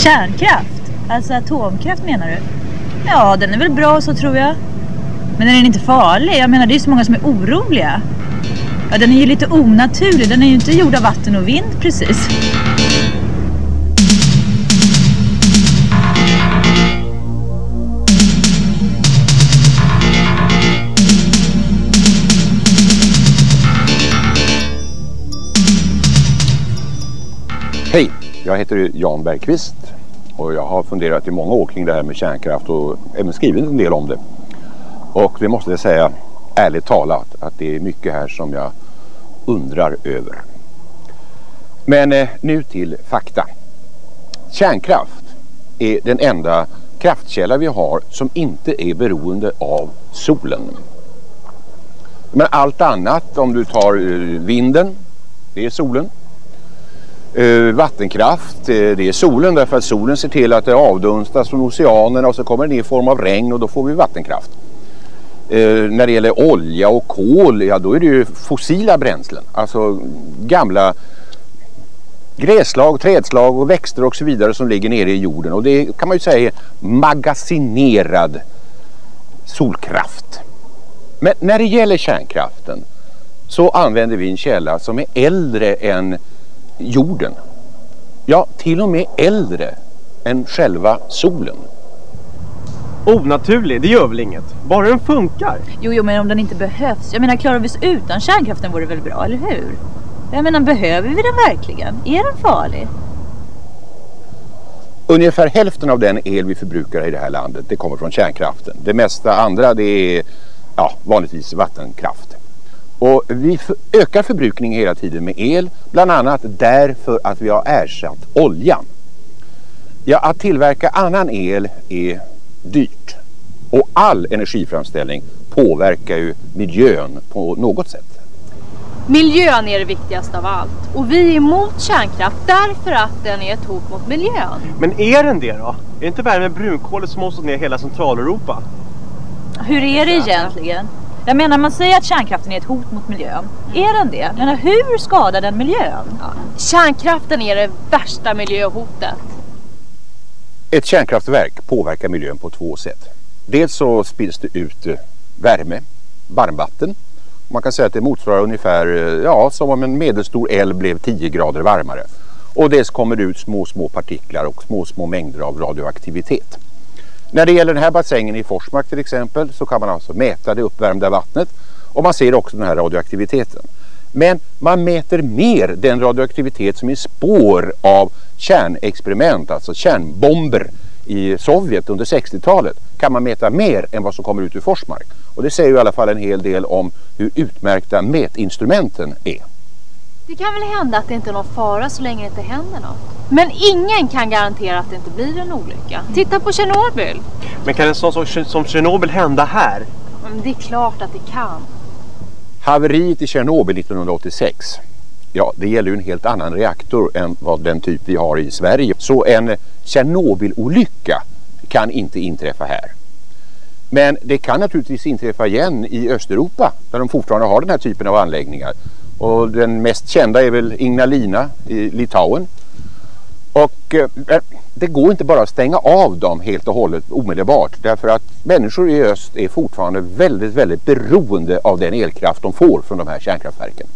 Kärnkraft? Alltså atomkraft menar du? Ja, den är väl bra så tror jag. Men den är inte farlig. Jag menar, det är så många som är oroliga. Ja, den är ju lite onaturlig. Den är ju inte gjord av vatten och vind precis. Hej, jag heter Jan Bergqvist och jag har funderat i många år kring det här med kärnkraft och även skrivit en del om det. Och det måste jag säga ärligt talat att det är mycket här som jag undrar över. Men nu till fakta. Kärnkraft är den enda kraftkälla vi har som inte är beroende av solen. Men allt annat, om du tar vinden, det är solen. Vattenkraft, det är solen därför att solen ser till att det avdunstas från oceanerna och så kommer det ner i form av regn och då får vi vattenkraft. När det gäller olja och kol, ja då är det ju fossila bränslen. Alltså gamla gräslag, trädslag och växter och så vidare som ligger nere i jorden. Och det kan man ju säga är magasinerad solkraft. Men när det gäller kärnkraften så använder vi en källa som är äldre än jorden. Ja, till och med äldre än själva solen. Onaturlig, det gör väl inget. Bara den funkar. Jo, men om den inte behövs. Jag menar, klarar vi oss utan kärnkraften vore det väl bra, eller hur? Jag menar, behöver vi den verkligen? Är den farlig? Ungefär hälften av den el vi förbrukar i det här landet, det kommer från kärnkraften. Det mesta andra, det är vanligtvis vattenkraft. Och vi ökar förbrukningen hela tiden med el, bland annat därför att vi har ersatt oljan. Ja, att tillverka annan el är dyrt. Och all energiframställning påverkar ju miljön på något sätt. Miljön är det viktigaste av allt. Och vi är emot kärnkraft därför att den är ett hot mot miljön. Men är den det då? Är det inte värre med brunkolet som måste ner hela Centraleuropa? Hur är det egentligen? Jag menar, man säger att kärnkraften är ett hot mot miljön. Är den det? Jag menar, hur skadar den miljön? Ja. Kärnkraften är det värsta miljöhotet. Ett kärnkraftverk påverkar miljön på två sätt. Dels så spills det ut värme, varmvatten. Man kan säga att det motsvarar ungefär som om en medelstor eld blev 10 grader varmare. Och dels kommer det ut små partiklar och små mängder av radioaktivitet. När det gäller den här bassängen i Forsmark till exempel så kan man alltså mäta det uppvärmda vattnet och man ser också den här radioaktiviteten. Men man mäter mer den radioaktivitet som är spår av kärnexperiment, alltså kärnbomber i Sovjet under 60-talet, kan man mäta mer än vad som kommer ut ur Forsmark. Och det säger ju i alla fall en hel del om hur utmärkta mätinstrumenten är. Det kan väl hända att det inte är någon fara så länge det inte händer något. Men ingen kan garantera att det inte blir en olycka. Titta på Tjernobyl. Men kan en sån sak som Tjernobyl hända här? Men det är klart att det kan. Haveriet i Tjernobyl 1986, det gäller ju en helt annan reaktor än vad den typ vi har i Sverige. Så en Tjernobyl-olycka kan inte inträffa här. Men det kan naturligtvis inträffa igen i Östeuropa där de fortfarande har den här typen av anläggningar. Och den mest kända är väl Ignalina i Litauen. Och det går inte bara att stänga av dem helt och hållet omedelbart. Därför att människor i öst är fortfarande väldigt, väldigt beroende av den elkraft de får från de här kärnkraftverken.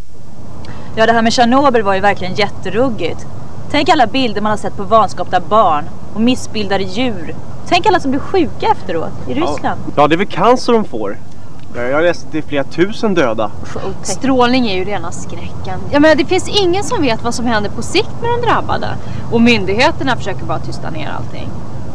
Ja, det här med Tjernobyl var ju verkligen jätteruggigt. Tänk alla bilder man har sett på vanskapta barn och missbildade djur. Tänk alla som blir sjuka efteråt i Ryssland. Ja, det är väl cancer de får. Jag har läst att det är flera tusen döda. Strålning är ju rena skräcken. Jag menar, det finns ingen som vet vad som händer på sikt med de drabbade. Och myndigheterna försöker bara tysta ner allting.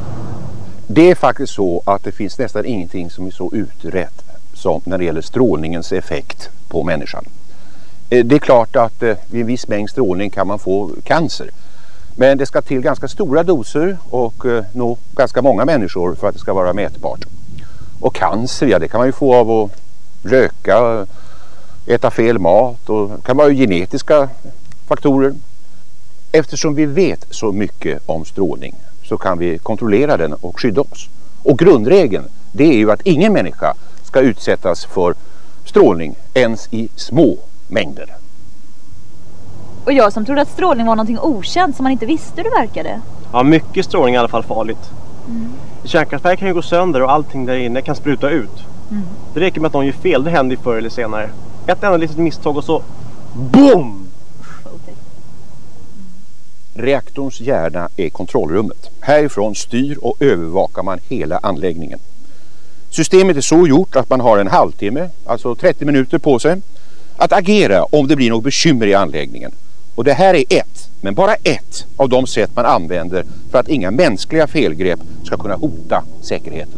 Det är faktiskt så att det finns nästan ingenting som är så utrett som när det gäller strålningens effekt på människan. Det är klart att vid en viss mängd strålning kan man få cancer. Men det ska till ganska stora doser och nå ganska många människor för att det ska vara mätbart. Och cancer, det kan man ju få av att röka, äta fel mat och det kan vara ju genetiska faktorer. Eftersom vi vet så mycket om strålning så kan vi kontrollera den och skydda oss. Och grundregeln, det är ju att ingen människa ska utsättas för strålning ens i små mängder. Och jag som trodde att strålning var någonting okänt som man inte visste hur det verkade. Ja, mycket strålning är i alla fall farligt. Kärnkraftverk kan ju gå sönder och allting där inne kan spruta ut. Det räcker med att någon gör fel, det händer ju förr eller senare. Ett enda litet misstag och så BOOM! Reaktorns hjärna är kontrollrummet. Härifrån styr och övervakar man hela anläggningen. Systemet är så gjort att man har en halvtimme, alltså 30 minuter på sig, att agera om det blir något bekymmer i anläggningen. Och det här är men bara ett av de sätt man använder för att inga mänskliga felgrepp ska kunna hota säkerheten.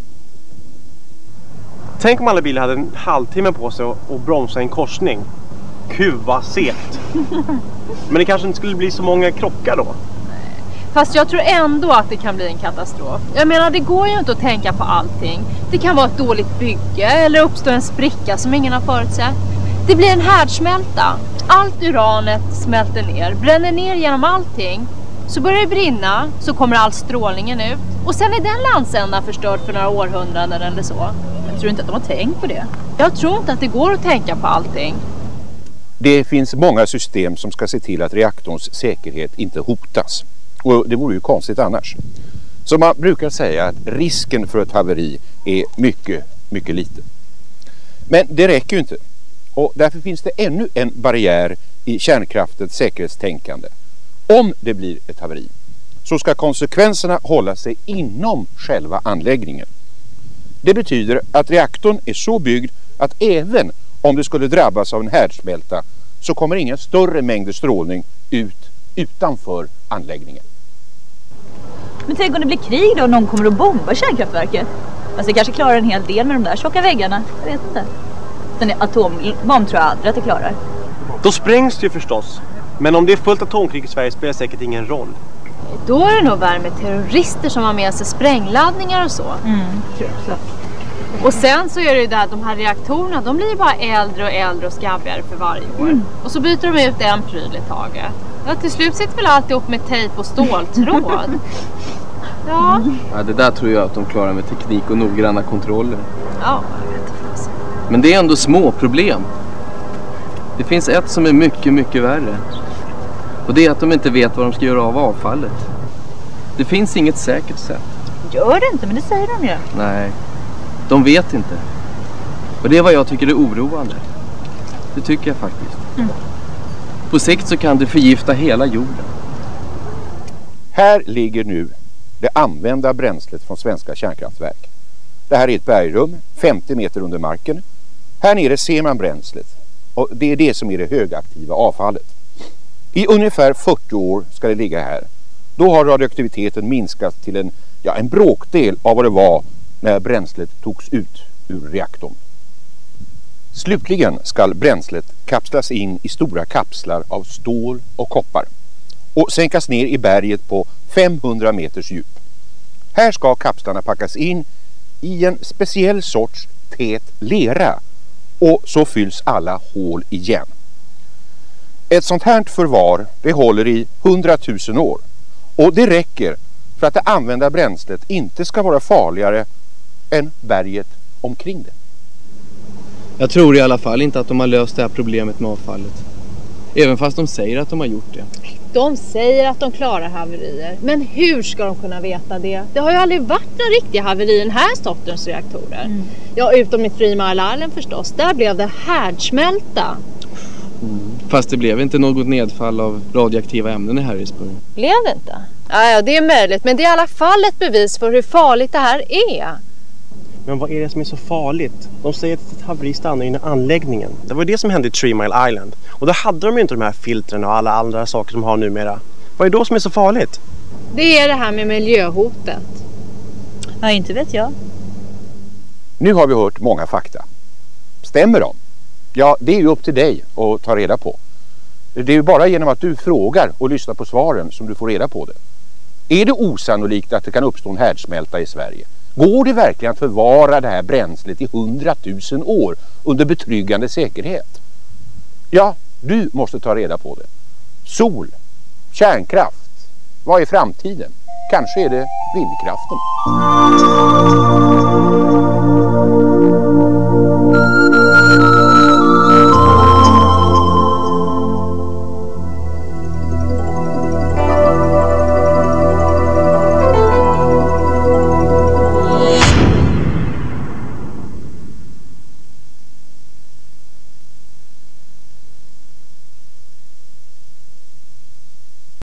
Tänk om alla bilar hade en halvtimme på sig och bromsa en korsning. Kuva segt. Men det kanske inte skulle bli så många krockar då. Fast jag tror ändå att det kan bli en katastrof. Jag menar, det går ju inte att tänka på allting. Det kan vara ett dåligt bygge eller uppstå en spricka som ingen har förutsett. Det blir en härdsmälta. Allt uranet smälter ner, bränner ner genom allting. Så börjar det brinna, så kommer all strålningen ut. Och sen är den landsändan förstörd för några århundraden eller så. Jag tror inte att de har tänkt på det. Jag tror inte att det går att tänka på allting. Det finns många system som ska se till att reaktorns säkerhet inte hotas. Och det vore ju konstigt annars. Så man brukar säga att risken för ett haveri är mycket, mycket liten. Men det räcker ju inte. Och därför finns det ännu en barriär i kärnkraftens säkerhetstänkande. Om det blir ett haveri så ska konsekvenserna hålla sig inom själva anläggningen. Det betyder att reaktorn är så byggd att även om det skulle drabbas av en härdsmälta så kommer ingen större mängder strålning ut utanför anläggningen. Men tänk om det blir krig då och någon kommer att bomba kärnkraftverket. Alltså det kanske klarar en hel del med de där tjocka väggarna. Jag vet inte. Den atombomb tror jag aldrig att det klarar. Då sprängs det ju förstås. Men om det är fullt atomkrig i Sverige spelar det säkert ingen roll. Då är det nog värre med terrorister som har med sig sprängladdningar och så. Tror jag. Och sen så är det ju där att de här reaktorerna, de blir bara äldre och äldre och skabbigare för varje år. Och så byter de ut en pryl i taget. Ja, till slut sitter väl allt ihop med tejp och ståltråd. Ja, det där tror jag att de klarar med teknik och noggranna kontroller. Ja, jag vet inte. Men det är ändå små problem. Det finns ett som är mycket, mycket värre. Och det är att de inte vet vad de ska göra av avfallet. Det finns inget säkert sätt. Gör det inte, men det säger de ju. Nej, de vet inte. Och det är vad jag tycker är oroande. Det tycker jag faktiskt. På sikt så kan det förgifta hela jorden. Här ligger nu det använda bränslet från svenska kärnkraftverk. Det här är ett bergrum 50 meter under marken. Här nere ser man bränslet. Och det är det som är det högaktiva avfallet. I ungefär 40 år ska det ligga här. Då har radioaktiviteten minskat till en bråkdel av vad det var när bränslet togs ut ur reaktorn. Slutligen ska bränslet kapslas in i stora kapslar av stål och koppar och sänkas ner i berget på 500 meters djup. Här ska kapslarna packas in i en speciell sorts tät lera och så fylls alla hål igen. Ett sånt här förvar det håller i 100 000 år och det räcker för att det använda bränslet inte ska vara farligare än berget omkring det. Jag tror i alla fall inte att de har löst det här problemet med avfallet. Även fast de säger att de har gjort det. De säger att de klarar haverier. Men hur ska de kunna veta det? Det har ju aldrig varit någon riktig haveri i den här sortens reaktorer. Ja, utom i 3 Mile Island förstås. Där blev det härdsmälta. Fast det blev inte något nedfall av radioaktiva ämnen i Harrisburg. Blev det inte? Ja, det är möjligt. Men det är i alla fall ett bevis för hur farligt det här är. Men vad är det som är så farligt? De säger att ett haveri stannar inne i anläggningen. Det var det som hände i 3 Mile Island. Och då hade de ju inte de här filtren och alla andra saker som de har numera. Vad är det då som är så farligt? Det är det här med miljöhotet. Ja, inte vet jag. Nu har vi hört många fakta. Stämmer de? Ja, det är ju upp till dig att ta reda på. Det är ju bara genom att du frågar och lyssnar på svaren som du får reda på det. Är det osannolikt att det kan uppstå en härdsmälta i Sverige? Går det verkligen att förvara det här bränslet i 100 000 år under betryggande säkerhet? Ja, du måste ta reda på det. Sol, kärnkraft, vad är framtiden? Kanske är det vindkraften.